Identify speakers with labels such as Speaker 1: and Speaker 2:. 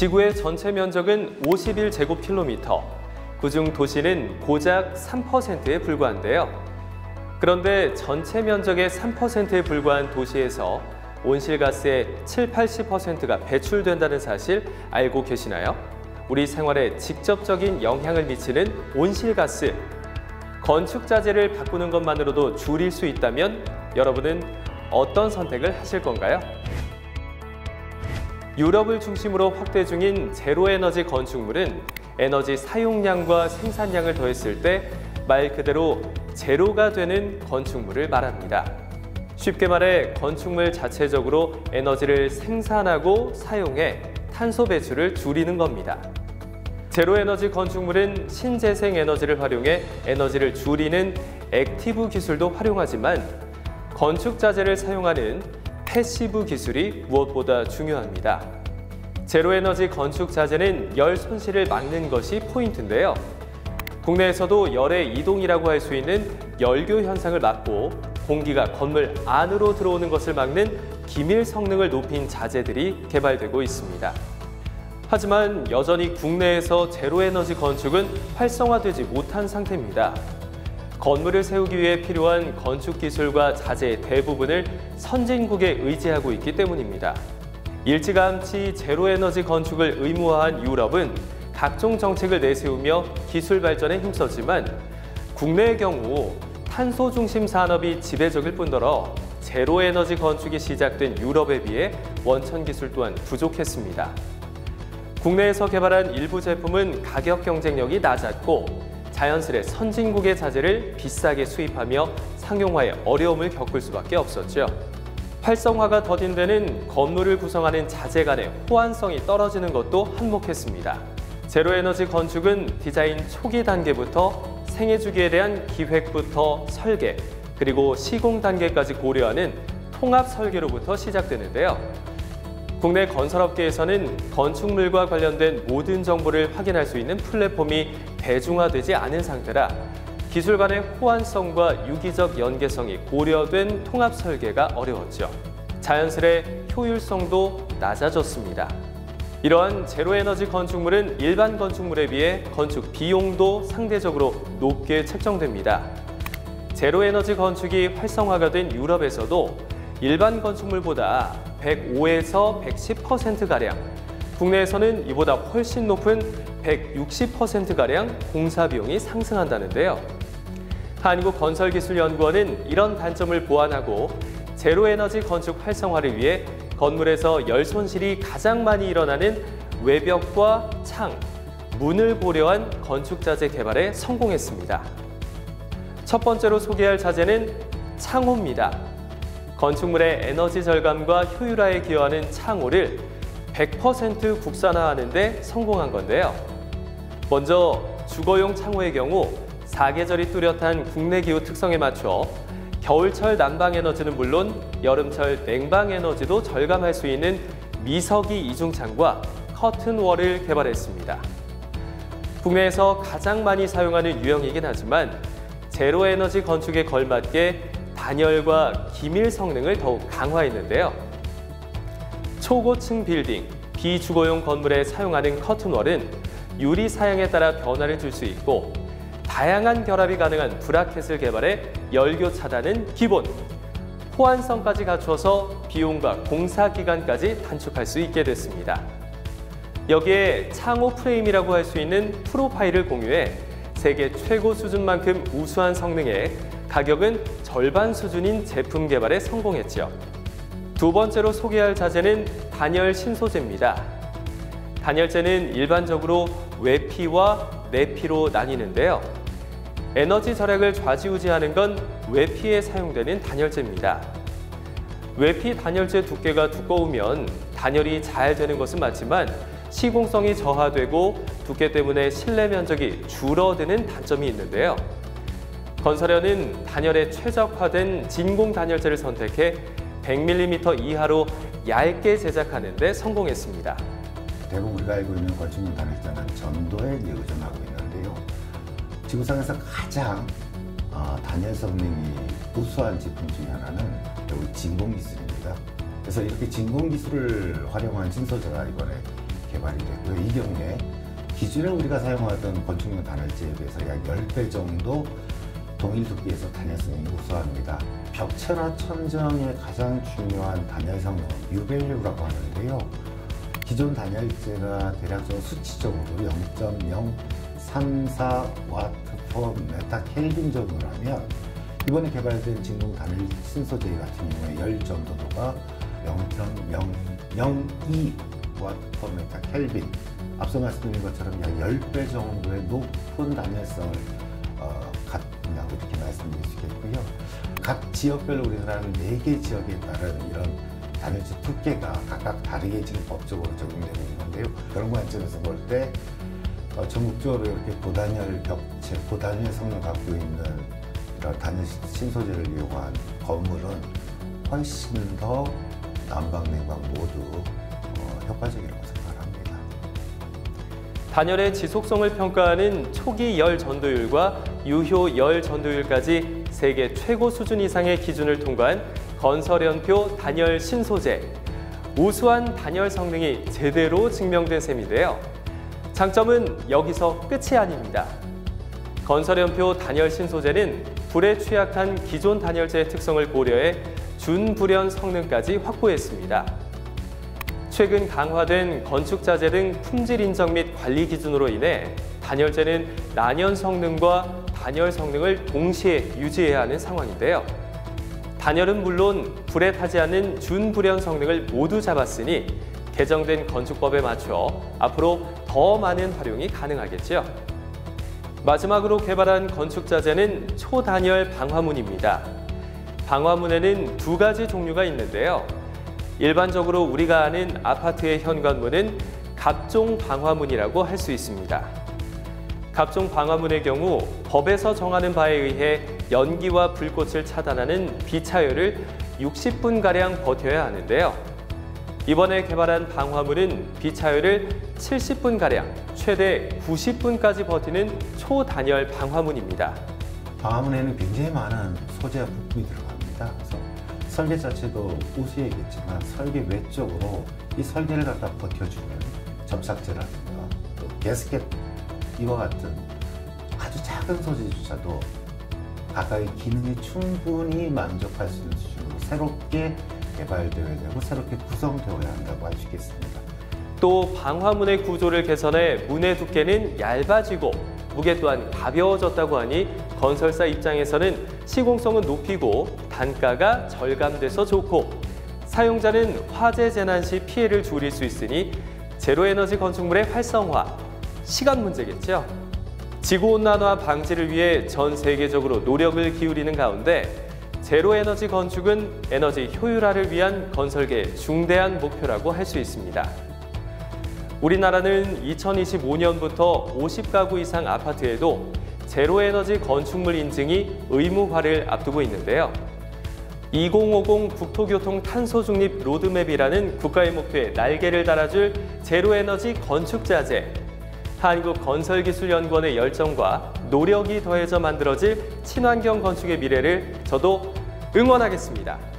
Speaker 1: 지구의 전체 면적은 51제곱킬로미터, 그중 도시는 고작 3%에 불과한데요. 그런데 전체 면적의 3%에 불과한 도시에서 온실가스의 70~80%가 배출된다는 사실 알고 계시나요? 우리 생활에 직접적인 영향을 미치는 온실가스. 건축 자재를 바꾸는 것만으로도 줄일 수 있다면 여러분은 어떤 선택을 하실 건가요? 유럽을 중심으로 확대 중인 제로에너지 건축물은 에너지 사용량과 생산량을 더했을 때 말 그대로 제로가 되는 건축물을 말합니다. 쉽게 말해 건축물 자체적으로 에너지를 생산하고 사용해 탄소 배출을 줄이는 겁니다. 제로에너지 건축물은 신재생 에너지를 활용해 에너지를 줄이는 액티브 기술도 활용하지만 건축 자재를 사용하는 패시브 기술이 무엇보다 중요합니다. 제로에너지 건축 자재는 열 손실을 막는 것이 포인트인데요. 국내에서도 열의 이동이라고 할 수 있는 열교 현상을 막고 공기가 건물 안으로 들어오는 것을 막는 기밀 성능을 높인 자재들이 개발되고 있습니다. 하지만 여전히 국내에서 제로에너지 건축은 활성화되지 못한 상태입니다. 건물을 세우기 위해 필요한 건축 기술과 자재의 대부분을 선진국에 의지하고 있기 때문입니다. 일찌감치 제로에너지 건축을 의무화한 유럽은 각종 정책을 내세우며 기술 발전에 힘썼지만 국내의 경우 탄소 중심 산업이 지배적일 뿐더러 제로에너지 건축이 시작된 유럽에 비해 원천 기술 또한 부족했습니다. 국내에서 개발한 일부 제품은 가격 경쟁력이 낮았고 자연스레 선진국의 자재를 비싸게 수입하며 상용화에 어려움을 겪을 수밖에 없었죠. 활성화가 더딘 데는 건물을 구성하는 자재 간의 호환성이 떨어지는 것도 한몫했습니다. 제로에너지 건축은 디자인 초기 단계부터 생애주기에 대한 기획부터 설계, 그리고 시공 단계까지 고려하는 통합 설계로부터 시작되는데요. 국내 건설업계에서는 건축물과 관련된 모든 정보를 확인할 수 있는 플랫폼이 대중화되지 않은 상태라 기술 간의 호환성과 유기적 연계성이 고려된 통합 설계가 어려웠죠. 자연스레 효율성도 낮아졌습니다. 이러한 제로에너지 건축물은 일반 건축물에 비해 건축 비용도 상대적으로 높게 책정됩니다. 제로에너지 건축이 활성화가 된 유럽에서도 일반 건축물보다 105에서 110%가량, 국내에서는 이보다 훨씬 높은 160%가량 공사 비용이 상승한다는데요. 한국건설기술연구원은 이런 단점을 보완하고 제로에너지 건축 활성화를 위해 건물에서 열 손실이 가장 많이 일어나는 외벽과 창, 문을 고려한 건축자재 개발에 성공했습니다. 첫 번째로 소개할 자재는 창호입니다. 건축물의 에너지 절감과 효율화에 기여하는 창호를 100% 국산화하는 데 성공한 건데요. 먼저 주거용 창호의 경우 사계절이 뚜렷한 국내 기후 특성에 맞춰 겨울철 난방 에너지는 물론 여름철 냉방 에너지도 절감할 수 있는 미석이 이중창과 커튼월을 개발했습니다. 국내에서 가장 많이 사용하는 유형이긴 하지만 제로에너지 건축에 걸맞게 단열과 기밀 성능을 더욱 강화했는데요. 초고층 빌딩, 비주거용 건물에 사용하는 커튼월은 유리 사양에 따라 변화를 줄 수 있고 다양한 결합이 가능한 브라켓을 개발해 열교 차단은 기본, 호환성까지 갖춰서 비용과 공사 기간까지 단축할 수 있게 됐습니다. 여기에 창호 프레임이라고 할 수 있는 프로파일을 공유해 세계 최고 수준만큼 우수한 성능에 가격은 절반 수준인 제품 개발에 성공했죠. 두 번째로 소개할 자재는 단열 신소재입니다. 단열재는 일반적으로 외피와 내피로 나뉘는데요. 에너지 절약을 좌지우지하는 건 외피에 사용되는 단열재입니다. 외피 단열재 두께가 두꺼우면 단열이 잘 되는 것은 맞지만 시공성이 저하되고 두께 때문에 실내 면적이 줄어드는 단점이 있는데요. 건설현은 단열에 최적화된 진공 단열재를 선택해 100mm 이하로 얇게 제작하는 데 성공했습니다.
Speaker 2: 대부분 우리가 알고 있는 건축물 단열재는 전도에 의존하고 있는데요. 지구상에서 가장 단열 성능이 우수한 제품 중에 하나는 결국 진공 기술입니다. 그래서 이렇게 진공 기술을 활용한 신소재가 이번에 개발이 됐고요. 이 경우에 기존에 우리가 사용하던 건축용 단열재에 비해서 약 10배 정도 동일 두께에서 단열성이 우수합니다. 벽체나 천정의 가장 중요한 단열 성능은 유밸류라고 하는데요. 기존 단열재가 대략적으로 수치적으로 0.034W/m Kelvin 정도라면 이번에 개발된 진공 단열 신소재 같은 경우에 열 전도도가 0.002W/m Kelvin, 앞서 말씀드린 것처럼 약 10배 정도의 높은 단열성을 갖는다고 이렇게 말씀드릴 수 있겠고요. 각 지역별로 우리나라는 4개 지역에 따른 이런 단열재 두께가 각각 다르게 지금 법적으로 적용되고 있는데요. 그런 관점에서 볼 때 전국적으로 이렇게 고단열 벽체, 고단열 성능을 갖고 있는 이런 단열 신소재를 이용한 건물은 훨씬 더 난방, 냉방 모두 효과적이라고 생각합니다.
Speaker 1: 단열의 지속성을 평가하는 초기 열 전도율과 유효 열 전도율까지 세계 최고 수준 이상의 기준을 통과한 건설연표 단열 신소재. 우수한 단열 성능이 제대로 증명된 셈인데요. 장점은 여기서 끝이 아닙니다. 건설연표 단열 신소재는 불에 취약한 기존 단열재의 특성을 고려해 준불연 성능까지 확보했습니다. 최근 강화된 건축자재 등 품질 인정 및 관리 기준으로 인해 단열재는 난연 성능과 단열 성능을 동시에 유지해야 하는 상황인데요. 단열은 물론 불에 타지 않는 준불연 성능을 모두 잡았으니 개정된 건축법에 맞춰 앞으로 더 많은 활용이 가능하겠죠. 마지막으로 개발한 건축자재는 초단열 방화문입니다. 방화문에는 2가지 종류가 있는데요. 일반적으로 우리가 아는 아파트의 현관문은 갑종 방화문이라고 할 수 있습니다. 갑종 방화문의 경우 법에서 정하는 바에 의해 연기와 불꽃을 차단하는 비차열을 60분가량 버텨야 하는데요. 이번에 개발한 방화문은 비차열을 70분가량, 최대 90분까지 버티는 초단열 방화문입니다.
Speaker 2: 방화문에는 굉장히 많은 소재와 부품이 들어갑니다. 그래서 설계 자체도 우수했겠지만 설계 외적으로 이 설계를 갖다 버텨주는 접착제라든가 또 게스켓 이와 같은 아주 작은 소재조차도 각각의 기능이 충분히 만족할 수 있는 수준으로 새롭게 개발되어야 되고 새롭게 구성되어야 한다고 할 수 있겠습니다.
Speaker 1: 또 방화문의 구조를 개선해 문의 두께는 얇아지고 무게 또한 가벼워졌다고 하니 건설사 입장에서는 시공성은 높이고 단가가 절감돼서 좋고 사용자는 화재 재난 시 피해를 줄일 수 있으니 제로에너지 건축물의 활성화, 시간 문제겠죠. 지구온난화 방지를 위해 전 세계적으로 노력을 기울이는 가운데 제로에너지 건축은 에너지 효율화를 위한 건설계의 중대한 목표라고 할 수 있습니다. 우리나라는 2025년부터 50가구 이상 아파트에도 제로에너지 건축물 인증이 의무화를 앞두고 있는데요. 2050 국토교통 탄소 중립 로드맵이라는 국가의 목표에 날개를 달아줄 제로에너지 건축자재, 한국건설기술연구원의 열정과 노력이 더해져 만들어질 친환경 건축의 미래를 저도 응원하겠습니다.